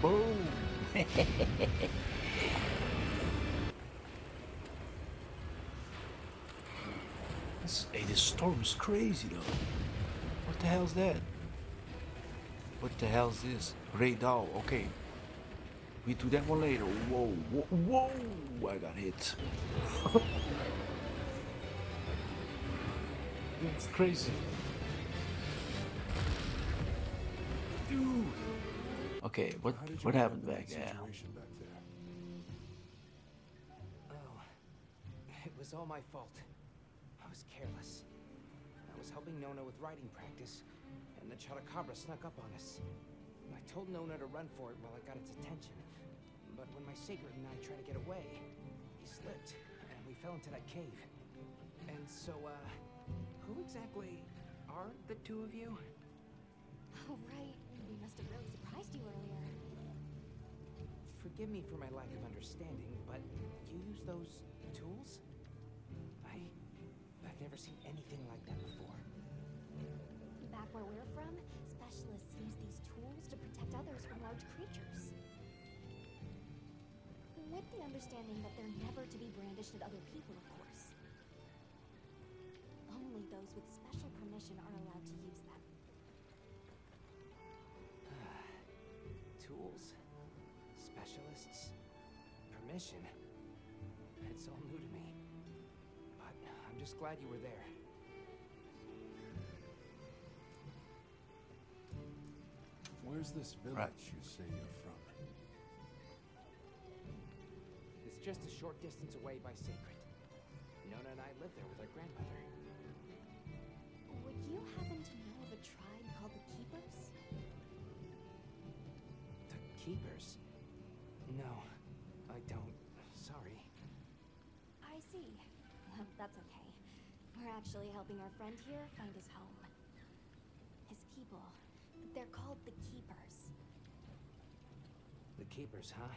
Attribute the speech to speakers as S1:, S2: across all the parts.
S1: Boom! This storm is crazy though. What the hell's that? What the hell's this? Radar, okay. We do that one later. Whoa, whoa, whoa! I got hit. It's crazy. Dude. Okay, what happened back there?
S2: Oh, it was all my fault. I was careless. I was helping Nona with writing practice, and the Chotacabra snuck up on us. I told Nona to run for it while I got its attention, but when my Sacred and I tried to get away, he slipped, and we fell into that cave. And so, who exactly are the two of you?
S3: Oh, right. We must have really surprised you earlier.
S2: Forgive me for my lack of understanding, but you use those tools? I've never seen anything like that before.
S3: Back where we're from, specialists use these tools to protect others from large creatures. With the understanding that they're never to be brandished at other people, of course. Only those with special permission are allowed to use them.
S2: Tools, specialists, permission. It's all new to me. But I'm just glad you were there.
S4: Where's this village you say you're from?
S2: It's just a short distance away by Sacred. Nona and I live there with our grandmother.
S3: Would you happen to know of a tribe called the Keepers?
S2: The Keepers? No, I don't. Sorry.
S3: I see. Well, that's okay. We're actually helping our friend here find his home. His people. They're called the Keepers.
S2: The Keepers, huh?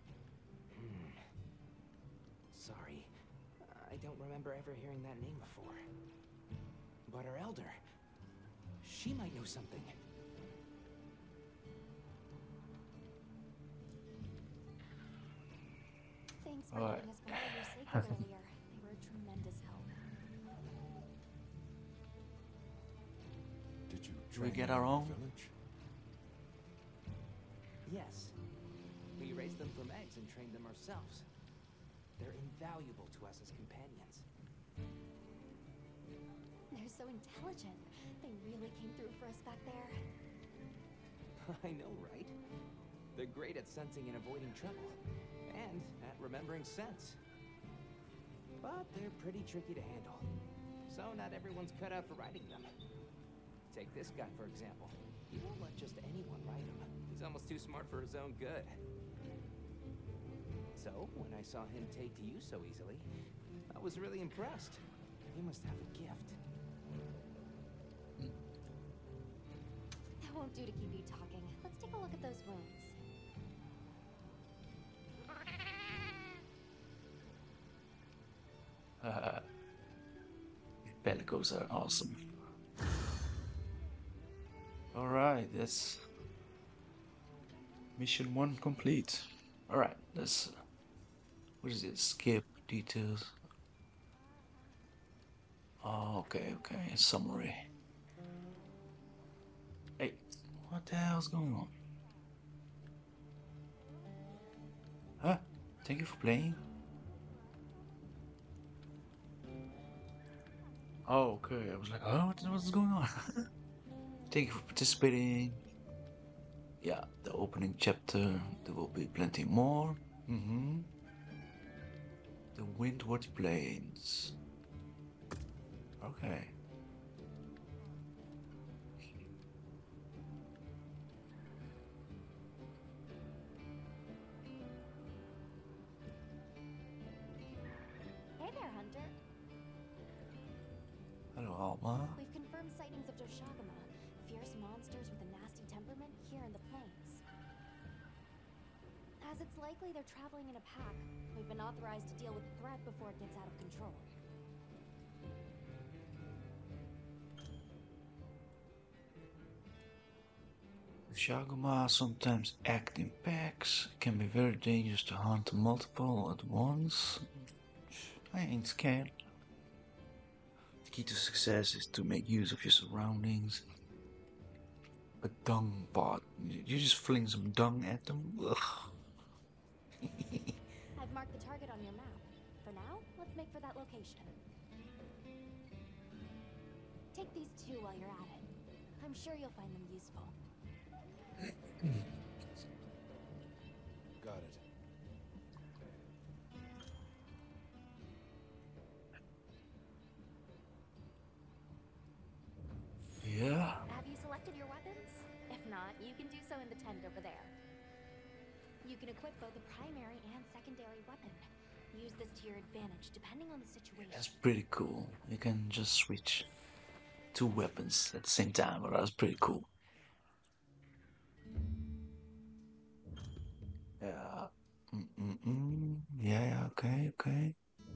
S2: Sorry. I don't remember ever hearing that name before. But our elder, she might know something.
S3: Thanks for letting us borrow your Sacred earlier. They were a tremendous help.
S4: Did you
S1: Do we
S4: train
S1: get
S4: them
S1: our
S4: in the
S1: own?
S4: village?
S2: Yes. We raised them from eggs and trained them ourselves. They're invaluable to us as companions.
S3: They're so intelligent. They really came through for us back there.
S2: I know, right? They're great at sensing and avoiding trouble. And at remembering scents. But they're pretty tricky to handle. So not everyone's cut out for riding them. Take this guy, for example. He won't let just anyone ride him. He's almost too smart for his own good. So, when I saw him take to you so easily, I was really impressed. He must have a gift.
S3: That won't do to keep you talking. Let's take a look at those wounds.
S1: Pelicos are awesome. Alright, that's mission 1 complete. Alright, let's what is it? Skip details. Oh, okay, summary. Hey, what the hell's going on? Huh? Thank you for playing. Oh, okay. I was like, oh, what's going on? Thank you for participating. Yeah, the opening chapter. There will be plenty more. The Windward Plains. Okay.
S3: Hey there, Hunter.
S1: Hello, Alma.
S3: We've confirmed sightings of Doshagama, fierce monsters with a nasty temperament here in the plains. As it's likely they're traveling in a pack, we've been authorized to deal with the threat before it gets out of control.
S1: Shaguma sometimes act in packs. It can be very dangerous to hunt multiple at once. I ain't scared. The key to success is to make use of your surroundings. A dung pot. You just fling some dung at them? Ugh.
S3: I've marked the target on your map. For now, let's make for that location. Take these two while you're at it. I'm sure you'll find them useful.
S4: Got it.
S1: Yeah.
S3: Have you selected your weapons? If not, you can do so in the tent over there. You can equip both the primary and secondary weapon. Use this to your advantage, depending on the situation.
S1: That's pretty cool. You can just switch two weapons at the same time, but that's pretty cool. Yeah. Yeah, okay, okay.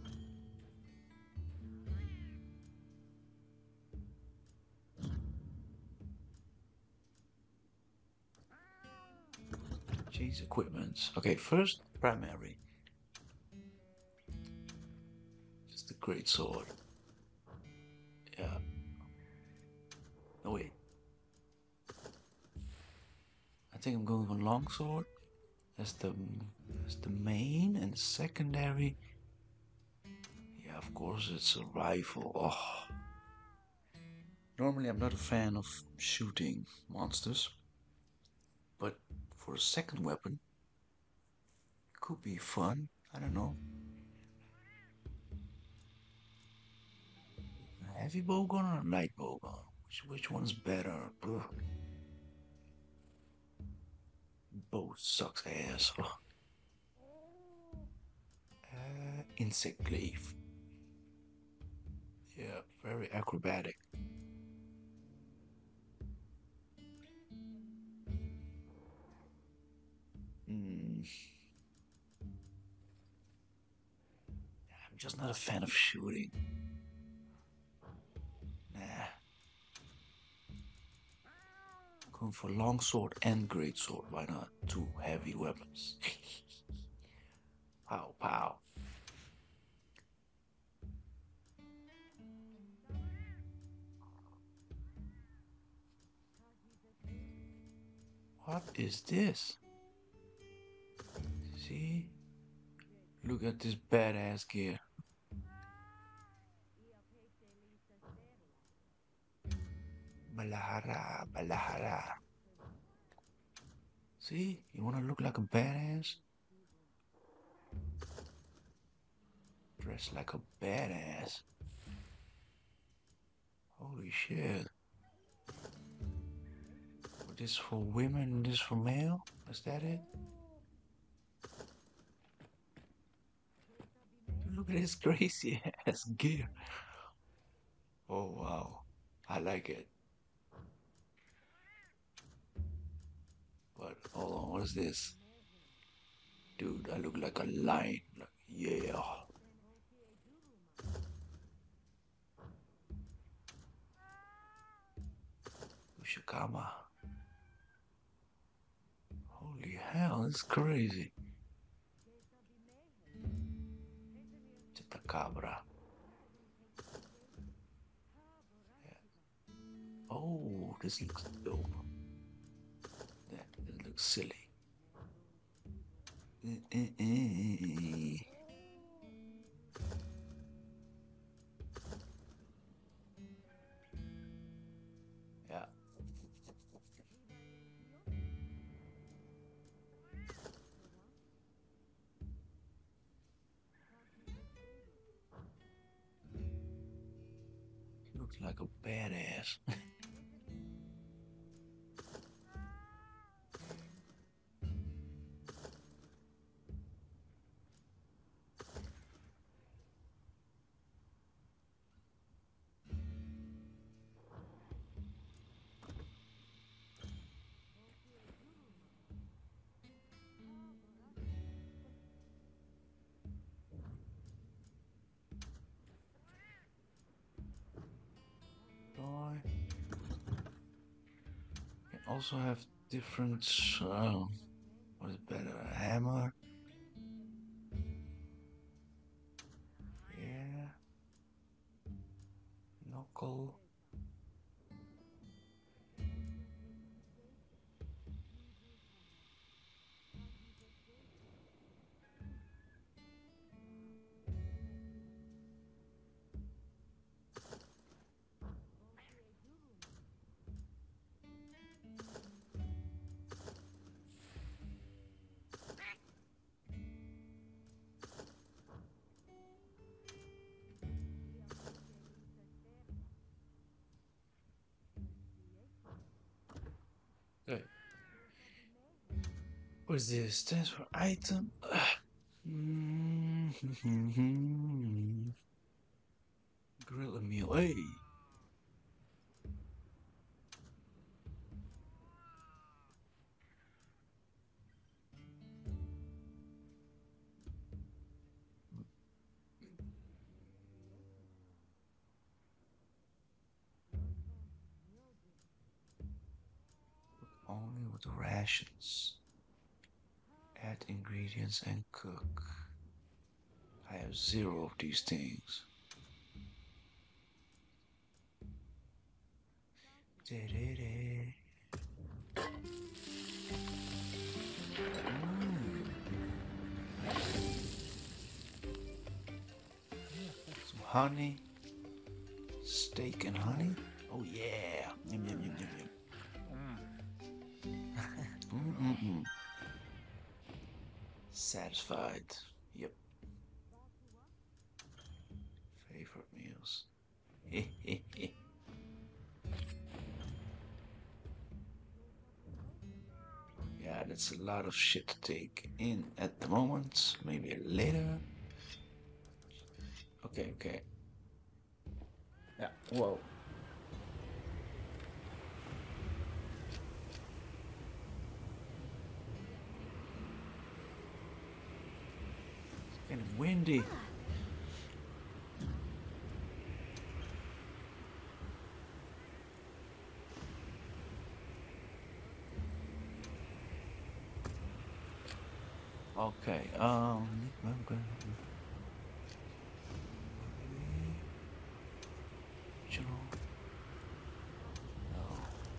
S1: Jeez, equipment. Okay, first, primary. Just a great sword. Yeah. No, wait. I think I'm going for longsword. That's the main, and secondary. Yeah, of course, it's a rifle. Oh. Normally, I'm not a fan of shooting monsters, but for a second weapon, it could be fun. I don't know. A heavy bowgun or a light bowgun? Which one's better? Ugh. Both sucks ass. Ugh. Insect glaive. Yeah, very acrobatic. I'm just not a fan of shooting. Nah. Going for longsword and greatsword. Why not? Two heavy weapons. Pow, pow. What is this? See? Look at this badass gear. Balahara, Balahara. See? You wanna look like a badass? Dress like a badass. Holy shit. This for women, this for male? Is that it? Look at this crazy ass gear. Oh wow. I like it. But hold on, what is this? Dude, I look like a lion. Like, yeah. Ushikama. Holy hell, it's crazy. Chitacabra. Yeah. Oh, this looks dope. That looks silly. Yeah. He looks like a badass. also have different. What is better? A hammer? Yeah. Knuckle. Okay. What is this? Stands for item. Grill a meal. Hey. Only with the rations. Add ingredients and cook. I have 0 of these things. Some honey. Steak and honey. Oh yeah. Yum, yum, yum, yum, yum. Satisfied. Yep. Favorite meals. Yeah, that's a lot of shit to take in at the moment. Maybe later. Okay, okay. Yeah, whoa. It's getting windy. Okay, original. No.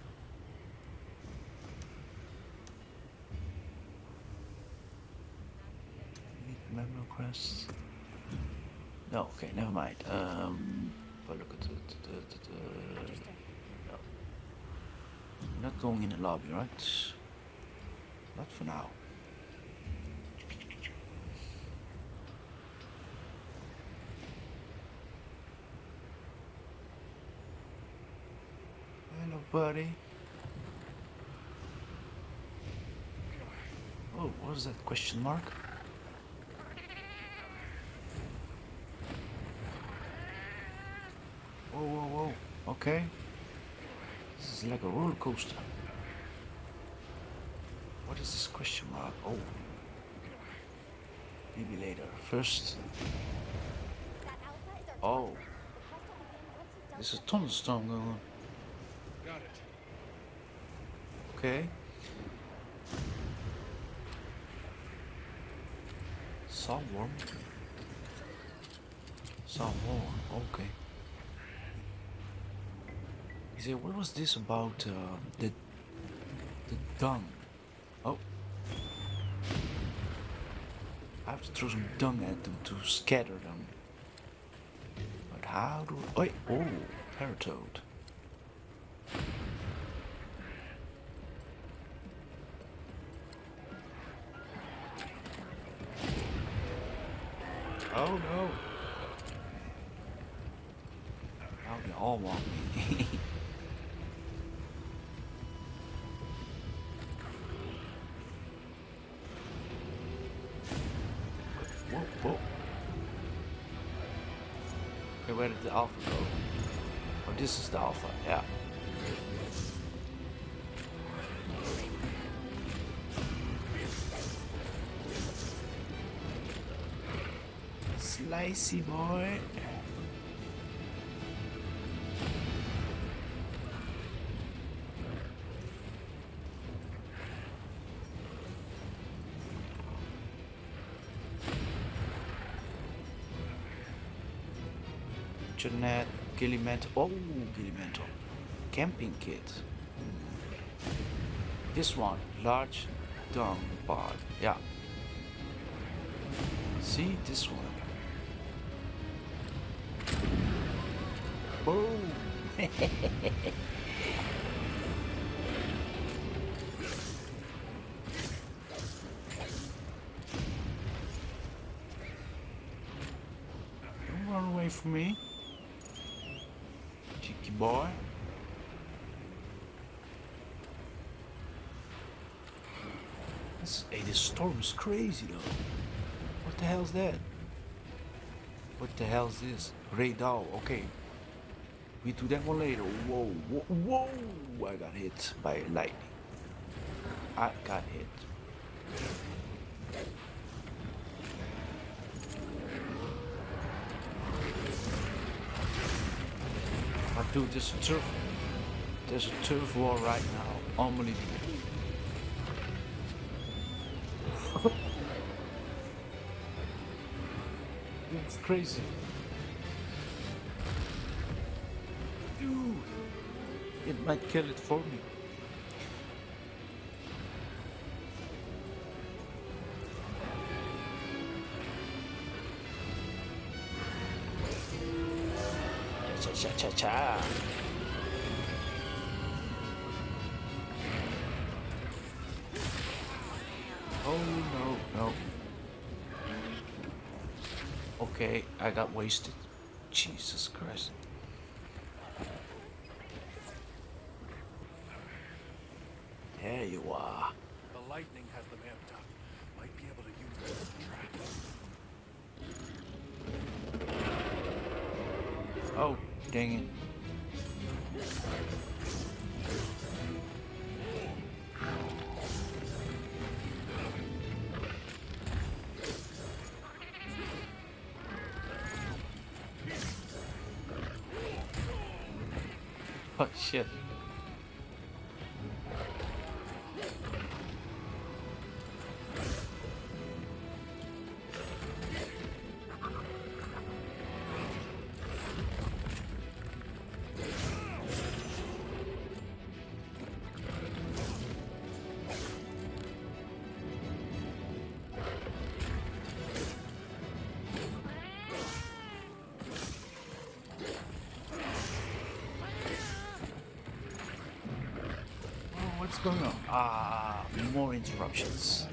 S1: Need memo crest. No, okay, never mind. But look at the no. Not going in the lobby, right? Not for now. Hello, buddy. Oh, what is that question mark? Whoa, whoa, whoa. Okay. This is like a roller coaster. What is this question mark? Oh. Maybe later. First. Oh. There's a thunderstorm going on.
S4: Got it.
S1: Okay. Sawworm. Sawworm. Okay. He said, what was this about the dung? Oh. I have to throw some dung at them to scatter them. But how do I... Oh, Paratoad. Oh no. Now they all want me. Whoa, whoa. Okay, where did the alpha go? Oh, this is the alpha, yeah. Slicey boy. capture net, Gillimantle. Oh, Gillimantle. Camping kit. This one, large dung bar. Yeah. See this one. Boom. Don't run away from me, cheeky boy. Hey, this storm is crazy though. What the hell's that? What the hell's this? Radar, okay. We do that one later. Whoa, whoa, whoa! I got hit by lightning. I got hit. But dude, there's a turf war right now. Unbelievable. It's crazy. Dude, it might kill it for me. Cha cha cha cha. Oh no, no. Okay, I got wasted. Jesus Christ. There you are.
S4: The lightning has them amped up. Might be able to use this to track.
S1: Oh, dang it. Oh shit. What's going on? Ah, more interruptions.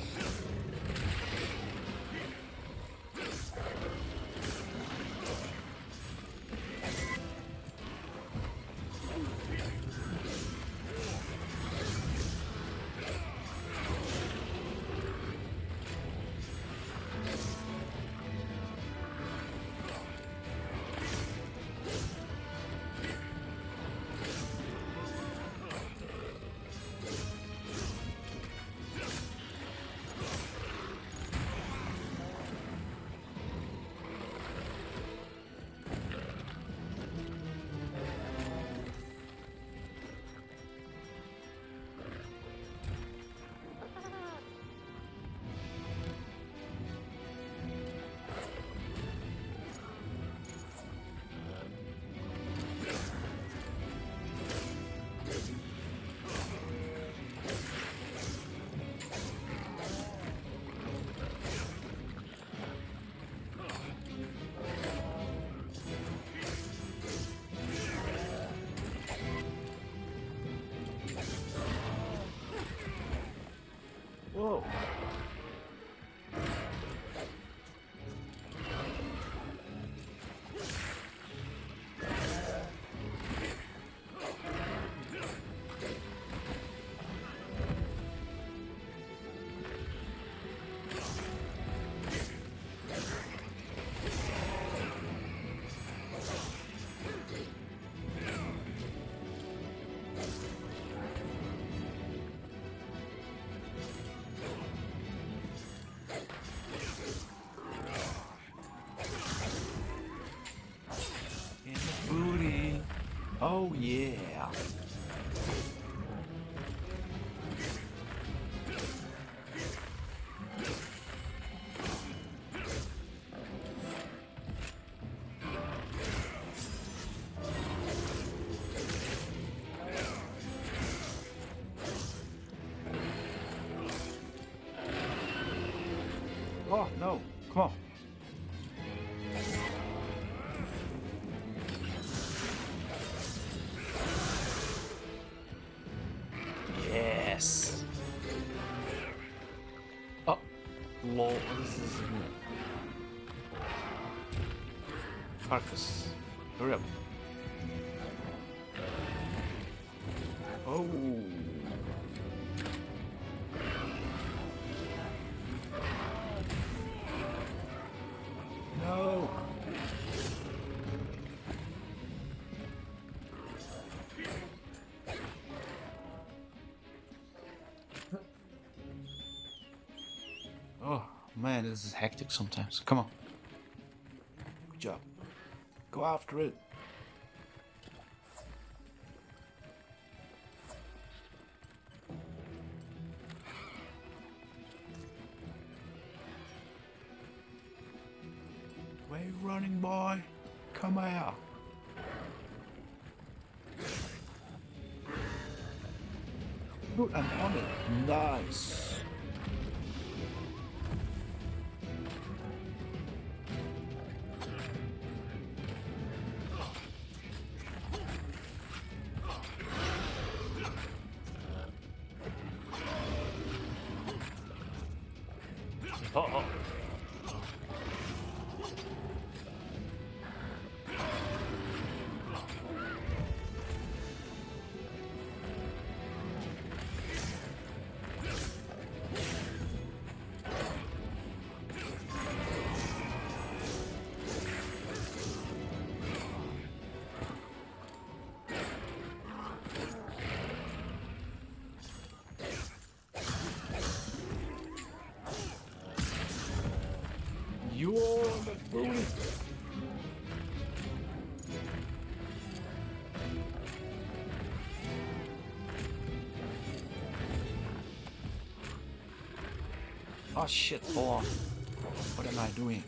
S1: Whoa. Booty. Oh yeah. Oh, no. Come on. Yes. Oh, lol. This is Carcass. Hurry up. Oh. No. Oh man, this is hectic sometimes. Come on. Good job. Go after it. Where you running, boy? Come out. Good, I'm on it. Nice. Uh-oh. You're the bully. Oh shit, hold on. What am I doing?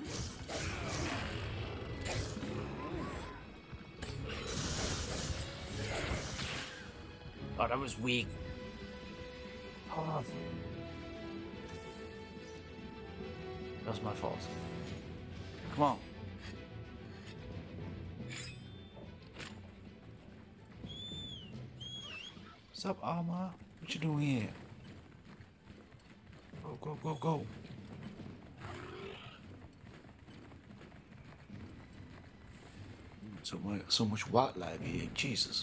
S1: Oh, that was weak. Oh. That was my fault. Come on. What's up, Alma? What you doing here? Go, go, go, go. So much wildlife here. Jesus.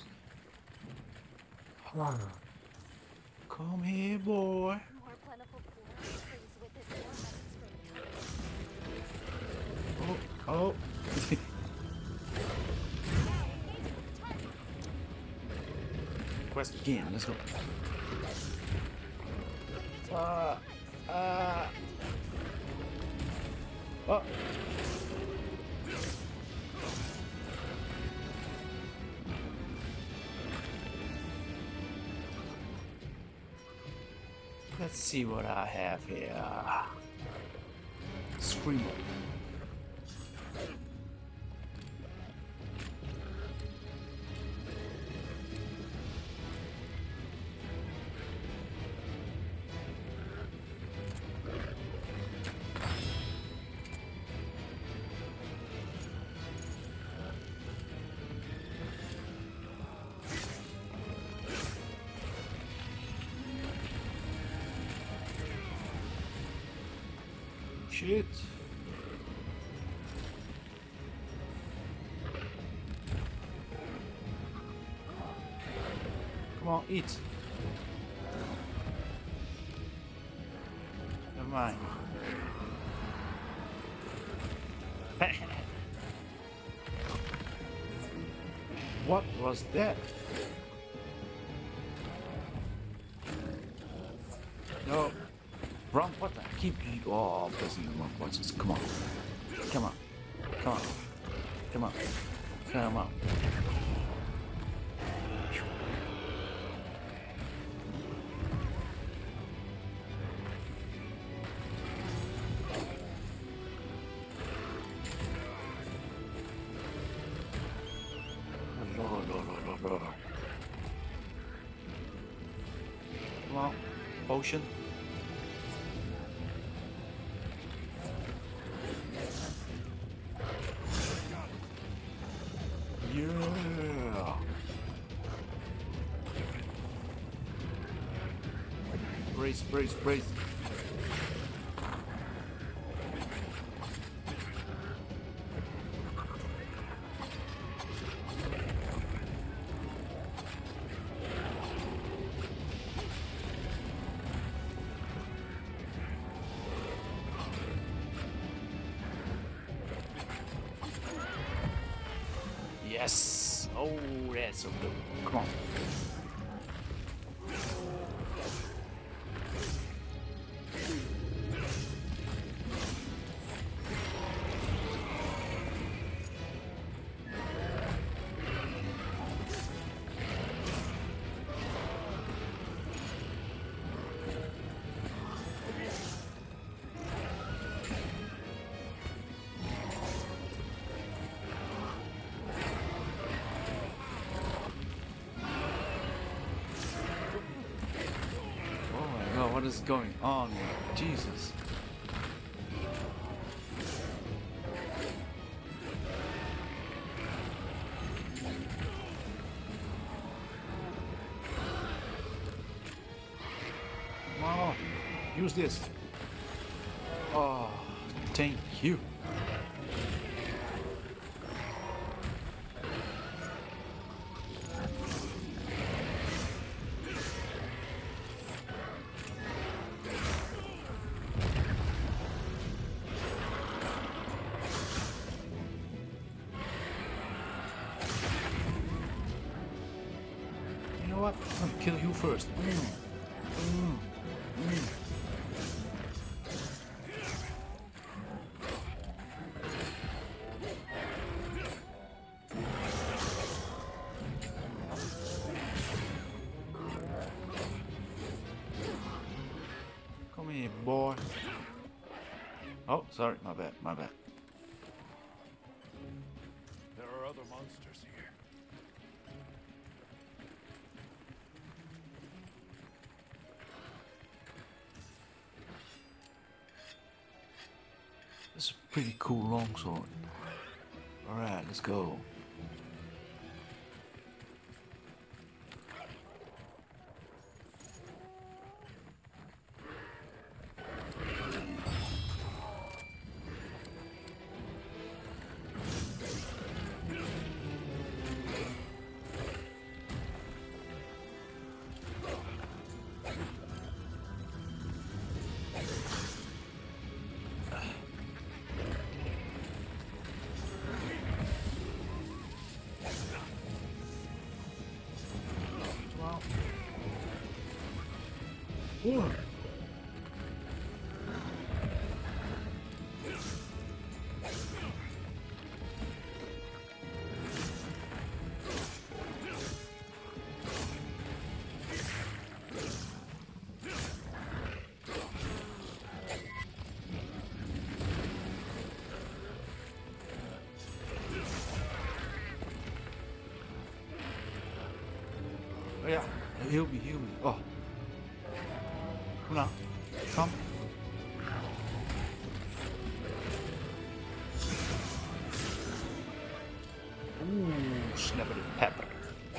S1: Come here, boy.
S3: More plentiful flora brings with it more methods for
S1: Oh. Quest again. Let's go. Oh. Let's see what I have here. Screamer. Shit. Come on, eat. Never mind. What was that? No. Run, what the? Keep. Oh, I'm pressing the wrong buttons. Come on. Come on. Come on. Come on. Come on. Come on. Potion. Brace, brace, brace. Yes! Oh, that's so good. Come on. What is going on? Jesus. Come on. Use this. Oh, thank you. You know what? I'm gonna kill you first. Come here, boy. Oh, sorry, my bad, my bad.
S4: There are other monsters here.
S1: This is a pretty cool longsword. Alright, let's go. Ooh. Oh yeah, heal me, heal me. Oh. Come on, come. Ooh, snappity pepper.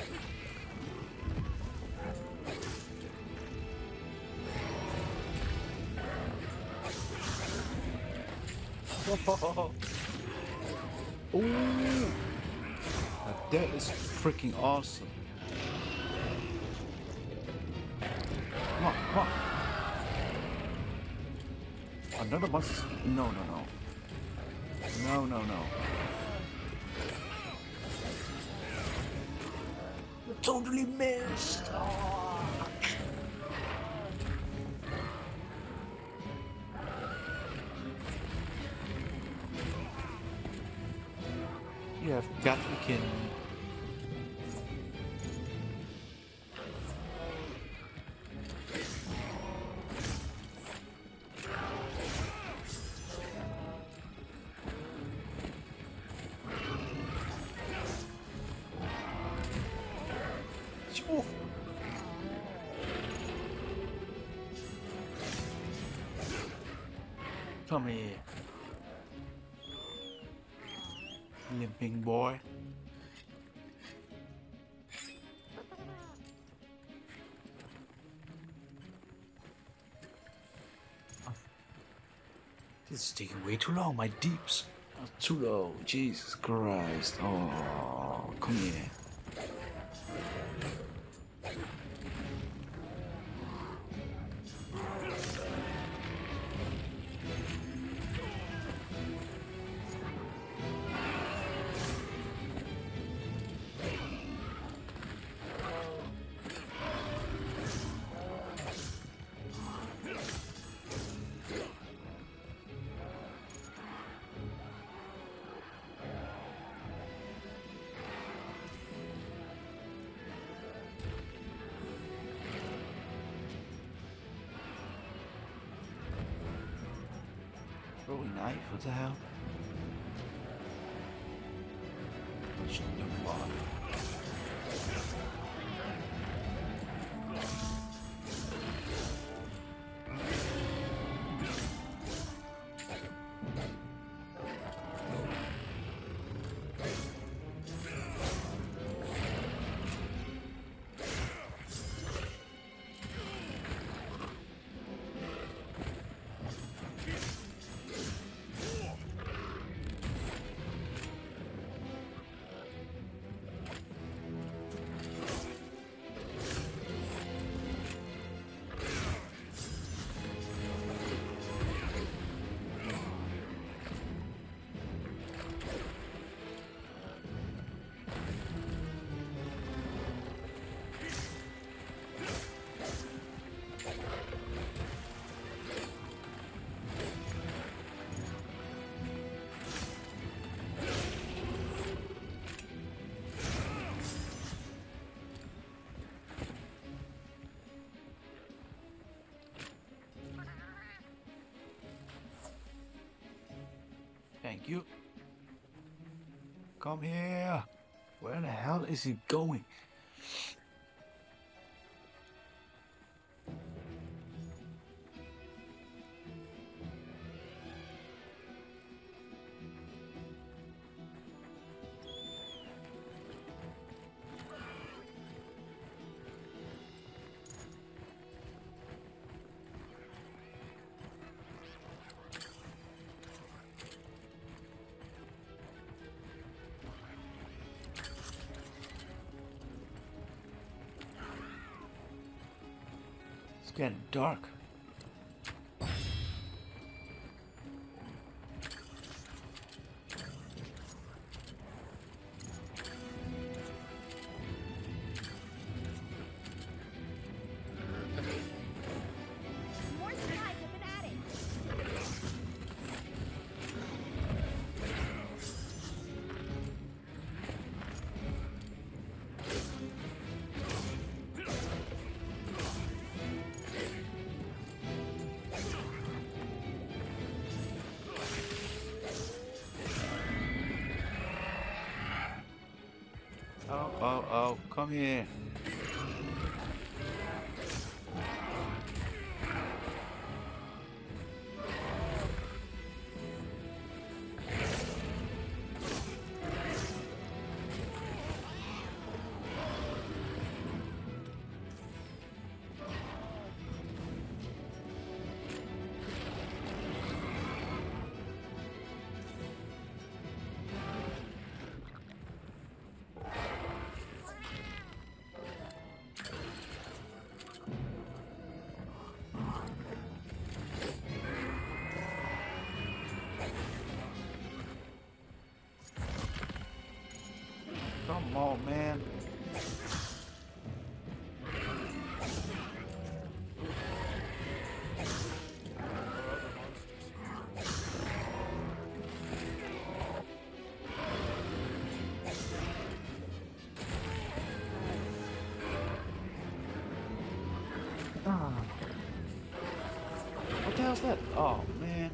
S1: Ooh, that is freaking awesome. Come on, come on. Another monster? No, no, no. No, no, no. You totally missed. Oh. You have got to be kidding me. Oof. Come here, limping boy. This is taking way too long. My deeps are too low. Jesus Christ. Oh, come here. Throwing knife, what the hell? Shut the fuck. Thank you. Come here. Where the hell is he going? It's getting dark.
S3: More spies have been added.
S1: Oh, come here. Come on, man. What the hell's that? Oh, man.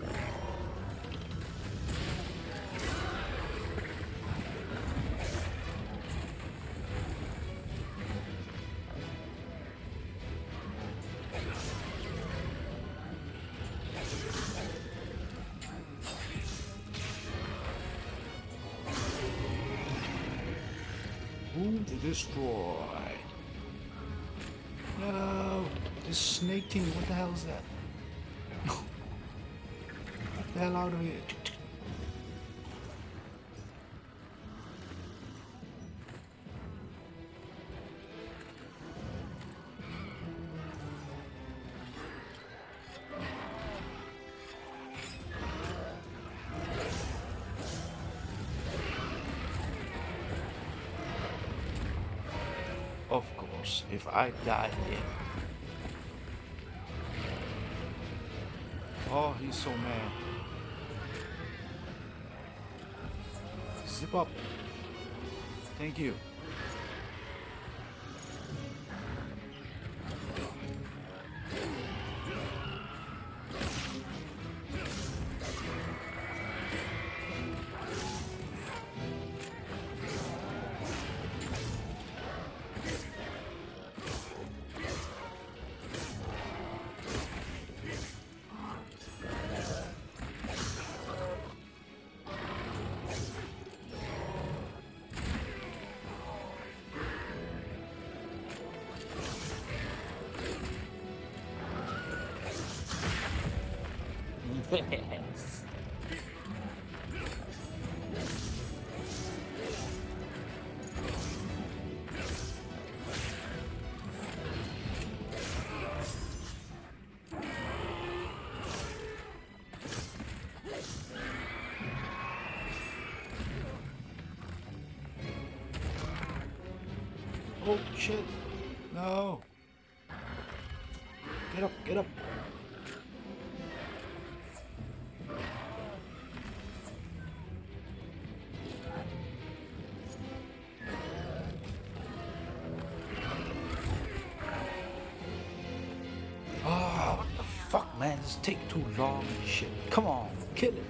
S1: Boom to destroy. No, this snake thing, what the hell is that? the hell out of here. Of course, if I die here. Oh, he's so mad. Zip up. Thank you. Yes. Oh shit. No. Get up, get up. Oh, what the fuck, man? This take too long and shit. Come on, kill it.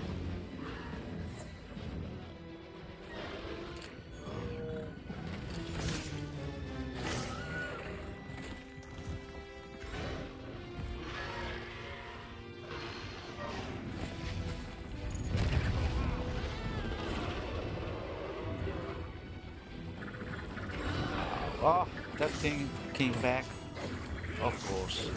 S1: Oh, that thing came back. Of course.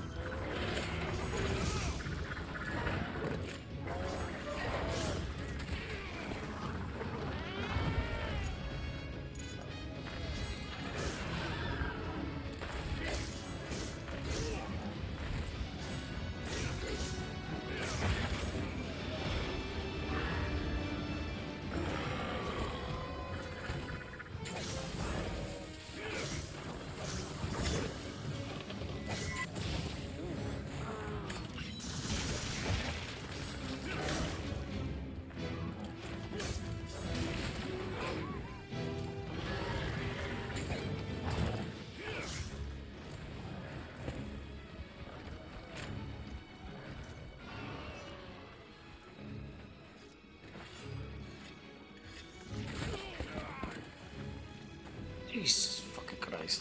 S1: Jesus fucking Christ.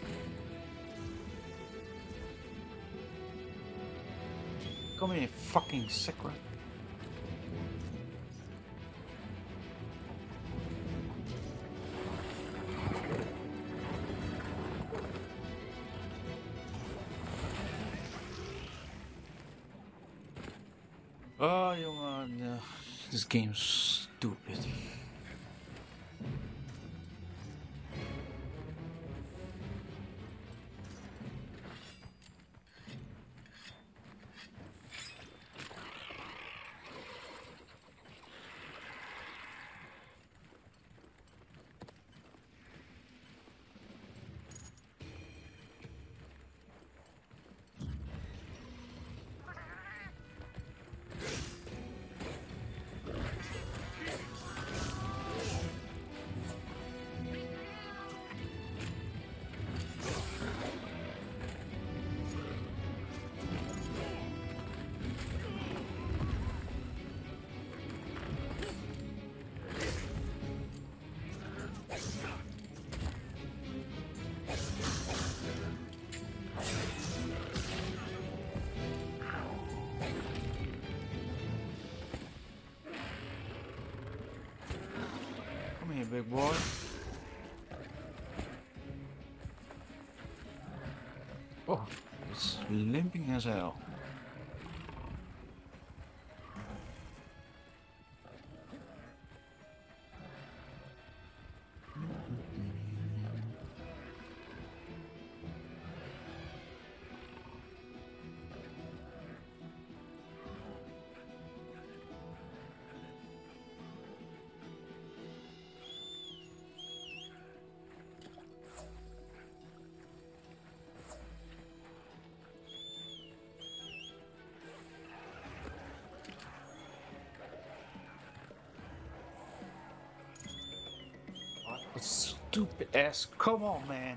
S1: Come here, fucking secret. Oh, jongen, this game's stupid. Come here, big boy. Oh, it's limping as hell. Stupid ass. Come on, man.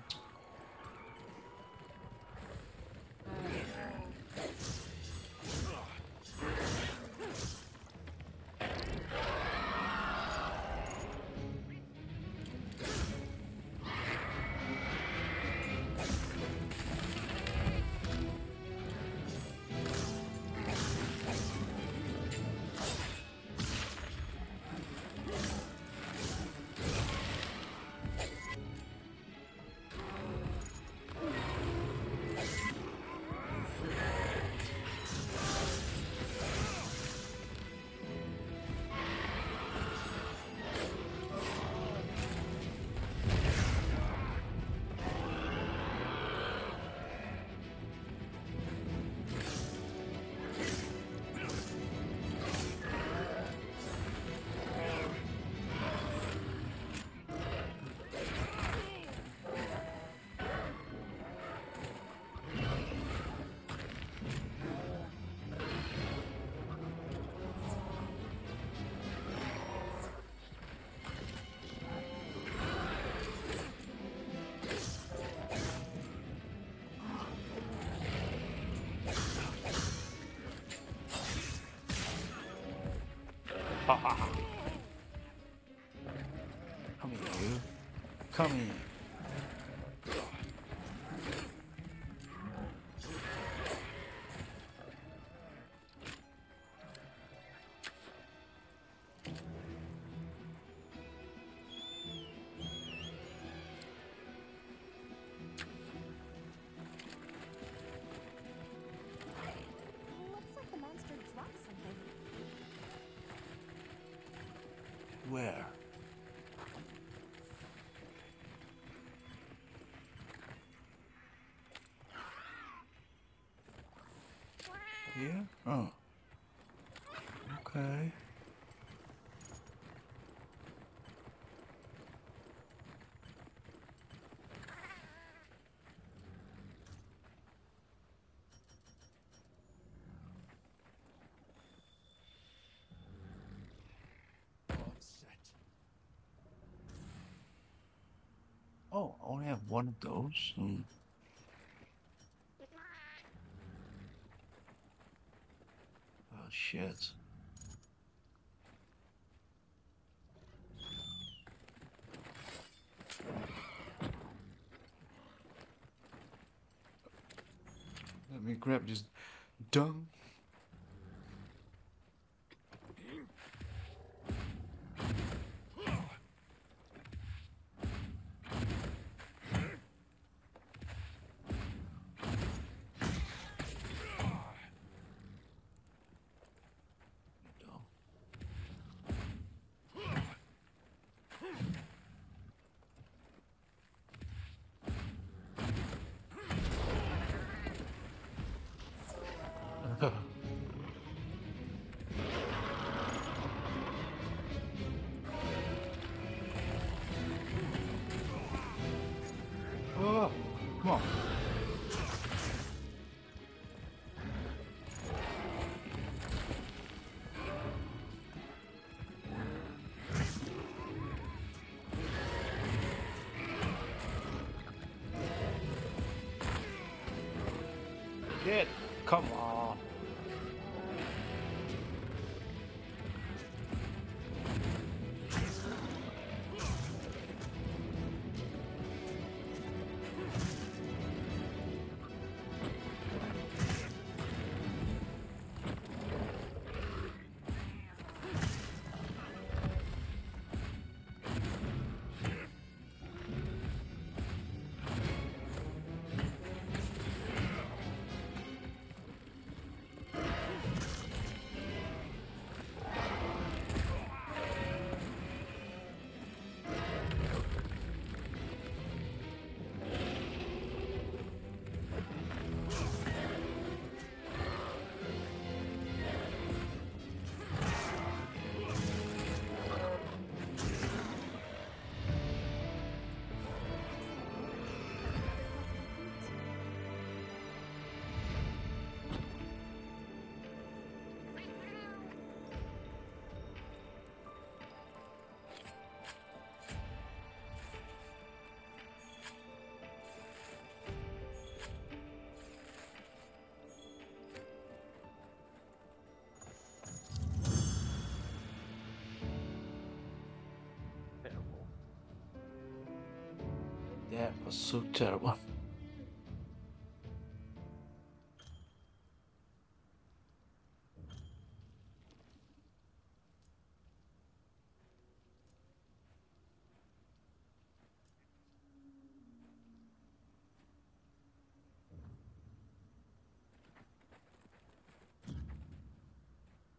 S1: Ha ha ha. Come here, you. Come here.
S3: Looks like the monster dropped something.
S1: Where? Here? Oh. Okay.
S4: Offset.
S1: Oh, I only have one of those. Oh, shit. Let me grab this dung. Oh, come on. Shit, come on. That was so terrible.